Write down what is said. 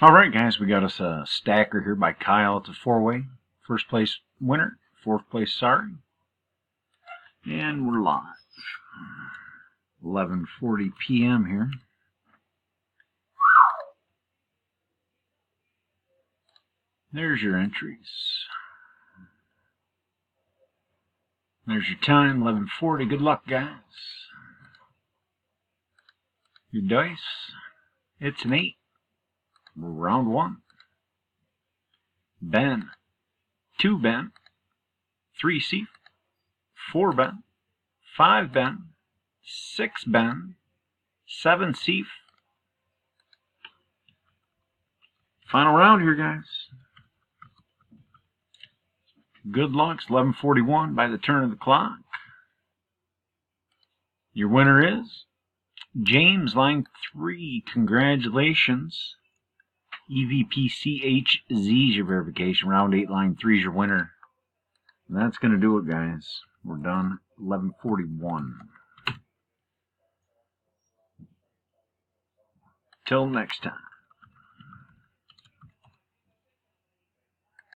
All right, guys, we got us a stacker here by Kyle. It's a four-way. First place winner, fourth place sorry. And we're live. 11:40 p.m. here. There's your entries. There's your time, 11:40. Good luck, guys. Your dice. It's an 8. Round 1. Ben. 2 Ben. 3 Seif. 4 Ben. 5 Ben. 6 Ben. 7 Seif. Final round here, guys. Good luck. It's 11:41 by the turn of the clock. Your winner is James, line 3. Congratulations. EVPCHZ is your verification. Round 8, line 3 is your winner. And that's going to do it, guys. We're done. 11:41. Till next time.